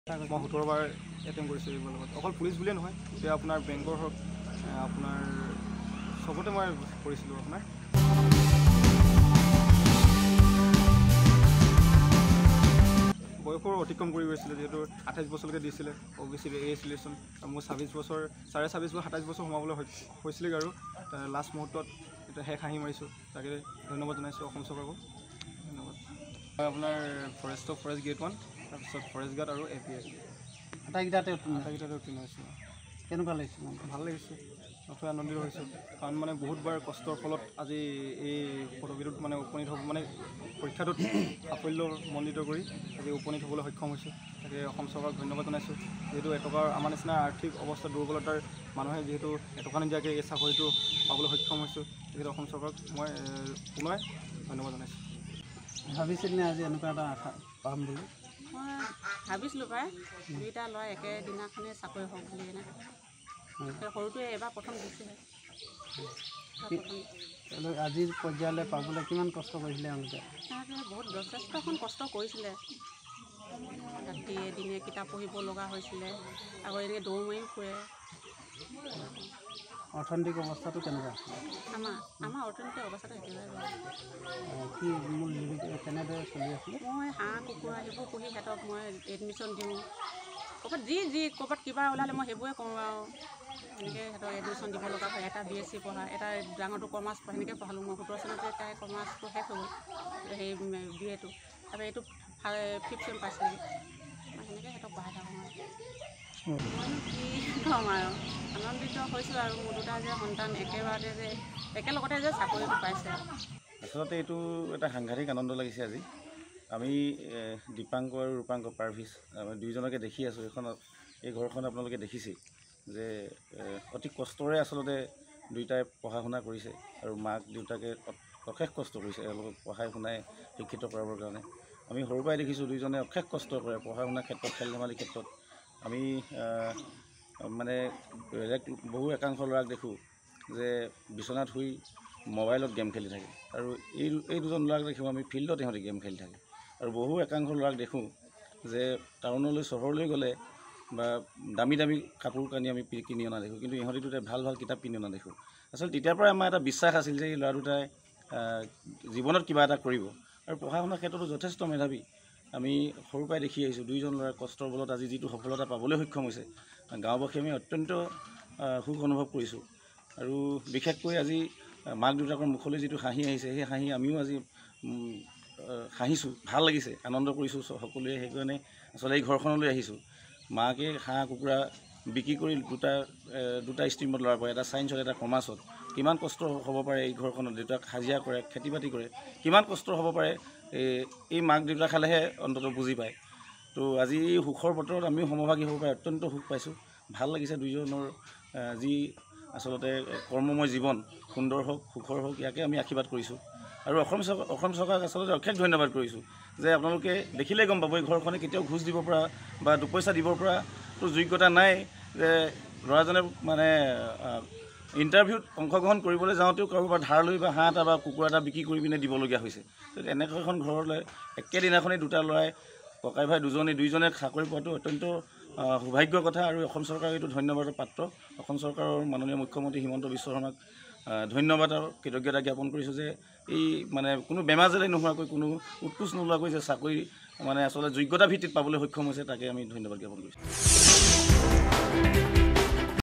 মই 17 বাৰ এটেম্প কৰিছোঁ এইবোৰ লগত। অকল পুলিচ বুলিয়ে নহয়, এতিয়া আপোনাৰ বেংকৰ হওক, আপোনাৰ চবতে মই কৰিছিলোঁ। আপোনাৰ বয়সৰ অতিক্ৰম কৰি গৈছিলে, যিহেতু 28 বছৰলৈকে দিছিলে OBC এজ ৰিলেশ্যন। মোৰ 26 বছৰ, 26.5 বছৰ 27 বছৰ সোমাবলৈ হৈছিলেগৈ আৰু লাষ্ট মুহূৰ্তত এতিয়া শেষ হাঁহি মাৰিছোঁ। তাকে ধন্যবাদ জনাইছোঁ অসম চৰকাৰক। ধন্যবাদ। মই আপোনাৰ ফৰেষ্ট গ্ৰেড 1, তাৰপিছত ফৰেষ্ট গাৰ্ড আৰু API আটাইকেইটাতে উত্তীৰ্ণ হৈছোঁ। কেনেকুৱা লাগিছে? ভাল লাগিছে, নথৈ আনন্দিত হৈছোঁ। কাৰণ মানে বহুতবাৰ কষ্টৰ ফলত আজি এই পদবীটোত মানে উপনীত হ'ব, মানে পৰীক্ষাটোত সাফল্যমণ্ডিত কৰি আজি উপনীত হ'বলৈ সক্ষম হৈছোঁ। তাকে অসম চৰকাৰক ধন্যবাদ জনাইছোঁ। যিহেতু এটকাৰ আমাৰ নিচিনা আৰ্থিক অৱস্থা দুৰ্বলতাৰ মানুহে যিহেতু এটকা নিদিয়াকৈ এই চাকৰিটো পাবলৈ সক্ষম হৈছোঁ, যিহেতু অসম চৰকাৰক মই পুনৰ ধন্যবাদ জনাইছোঁ। ভাবিছিলনে আজি এনেকুৱা এটা আশা পাম বুলি? মই ভাবিছিলোঁ প্ৰায় দুইটা ল'ৰাই একেদিনাখনেই চাকৰি হওক বুলি কিনে। সৰুটোৱে এবাৰ প্ৰথম দিছিলে। আজিৰ পৰ্যায়লৈ পাবলৈ কিমান কষ্ট কৰিছিলে এওঁলোকে? বহুত যথেষ্টখন কষ্ট কৰিছিলে। ৰাতিয়ে দিনে কিতাপ পঢ়িব লগা হৈছিলে, আকৌ এনেকৈ দৌৰ মাৰিও ফুৰে। অৰ্থনৈতিক অৱস্থাটো কেনেকুৱা? আমাৰ অৰ্থনৈতিক অৱস্থাটো একেবাৰে বেয়া। কি মোৰ কেনেদৰে চলি আছিলে? মই হাঁহ কুকুৰা সেইবোৰ পুহি সিহঁতক মই এডমিশ্যন দিওঁ। ক'ৰবাত ক'ৰবাত কিবা ওলালে মই সেইবোৰে কৰোঁ আৰু এনেকৈ সিহঁতক এডমিশ্যন দিব লগা হয়। এটা BSc পঢ়া, এটা ডাঙৰটো কমাৰ্চ পঢ়া, সেনেকৈ পঢ়ালোঁ। মই 17 চনতে তাই কমাৰ্চটো শেষ হৈ গ'ল, সেই BA টো। তাৰপৰা এইটো 5th চেম পাইছিলোঁ। মই সেনেকৈ সিহঁতক পঢ়াই থাকোঁ। মইনো কি ক'ম আৰু, আনন্দিত হৈছোঁ আৰু মোৰ দুটা যে সন্তান একেলগতে যে চাকৰিটো পাইছে। আচলতে এইটো এটা সাংঘাতিক আনন্দ লাগিছে আজি। আমি দীপাংকৰ আৰু ৰূপাংকৰ পাৰ্ভিচ আমি দুয়োজনকে দেখি আছোঁ। এই ঘৰখন আপোনালোকে দেখিছেই যে অতি কষ্টৰে আচলতে দুয়োটাই পঢ়া শুনা কৰিছে আৰু মাক দেউতাকে অশেষ কষ্ট কৰিছে এওঁলোকক পঢ়াই শুনাই শিক্ষিত কৰাবৰ কাৰণে। আমি সৰুৰ পৰাই দেখিছোঁ দুয়োজনে অশেষ কষ্ট কৰে পঢ়া শুনাৰ ক্ষেত্ৰত, খেল ধেমালিৰ ক্ষেত্ৰত। আমি মানে বহু একাংশ ল'ৰাক দেখোঁ যে বিচনাত শুই মোবাইলত গেম খেলি থাকে, আৰু এই দুজন ল'ৰাক দেখোঁ আমি ফিল্ডত সিহঁতে গেম খেলি থাকে। আৰু বহু একাংশ ল'ৰাক দেখোঁ যে টাউনলৈ চহৰলৈ গ'লে বা দামী কাপোৰ কানি আমি কিনি অনা দেখোঁ, কিন্তু ইহঁতি দুটাই ভাল কিতাপ কিনি অনা দেখোঁ। আচলতে তেতিয়াৰ পৰাই আমাৰ এটা বিশ্বাস আছিল যে এই ল'ৰা দুটাই জীৱনত কিবা এটা কৰিব, আৰু পঢ়া শুনাৰ ক্ষেত্ৰতো যথেষ্ট মেধাৱী। আমি সৰুৰ পৰাই দেখি আহিছোঁ দুয়োজন ল'ৰাই কষ্টৰ বলত আজি যিটো সফলতা পাবলৈ সক্ষম হৈছে, গাঁওবাসী আমি অত্যন্ত সুখ অনুভৱ কৰিছোঁ। আৰু বিশেষকৈ আজি মাক দেউতাকৰ মুখলৈ যিটো হাঁহি আহিছে, সেই হাঁহি আমিও আজি হাঁহিছোঁ, ভাল লাগিছে, আনন্দ কৰিছোঁ সকলোৱে। সেইকাৰণে আচলতে এই ঘৰখনলৈ আহিছোঁ। মাকে হাঁহ কুকুৰা বিক্ৰী কৰি দুটা ষ্ট্ৰীমত ল'ৰা পাৰে, এটা ছায়েন্সত এটা কমাৰ্চত। কিমান কষ্ট হ'ব পাৰে এই ঘৰখনত, দেউতাক হাজিৰা কৰে, খেতি বাতি কৰে, কিমান কষ্ট হ'ব পাৰে এই মাক দেউতাক খালেহে অন্ততঃ বুজি পায়। তো আজি এই সুখৰ বতৰত আমিও সমভাগী হ'ব পাৰে অত্যন্ত সুখ পাইছোঁ, ভাল লাগিছে। দুয়োজনৰ যি আচলতে কৰ্মময় জীৱন সুন্দৰ হওক, সুখৰ হওক, ইয়াকে আমি আশীৰ্বাদ কৰিছোঁ। আৰু অসম চৰকাৰক আচলতে অশেষ ধন্যবাদ কৰিছোঁ যে আপোনালোকে দেখিলেই গম পাব এই ঘৰখনে কেতিয়াও ঘোচ দিব পৰা বা দুপইচা দিব পৰাটো যোগ্যতা নাই, যে ল'ৰাজনে মানে ইণ্টাৰভিউত অংশগ্ৰহণ কৰিবলৈ যাওঁতেও কাৰোবাৰ ধাৰ লৈ বা হাঁহ এটা বা কুকুৰা এটা বিক্ৰী কৰি পিনে দিবলগীয়া হৈছে। এনেকুৱা এখন ঘৰলৈ একেদিনাখনেই দুটা ল'ৰাই ককাই ভাই দুয়োজনে চাকৰি পোৱাটো অত্যন্ত সৌভাগ্যৰ কথা। আৰু অসম চৰকাৰক এইটো ধন্যবাদৰ পাত্ৰ। অসম চৰকাৰৰ মাননীয় মুখ্যমন্ত্ৰী হিমন্ত বিশ্ব শৰ্মাক ধন্যবাদ আৰু কৃতজ্ঞতা জ্ঞাপন কৰিছোঁ যে এই মানে কোনো বেমাজেৰে নোহোৱাকৈ, কোনো উৎকোচ নোলোৱাকৈ যে চাকৰি মানে আচলতে যোগ্যতা ভিত্তিত পাবলৈ সক্ষম হৈছে, তাকে আমি ধন্যবাদ জ্ঞাপন কৰিছোঁ।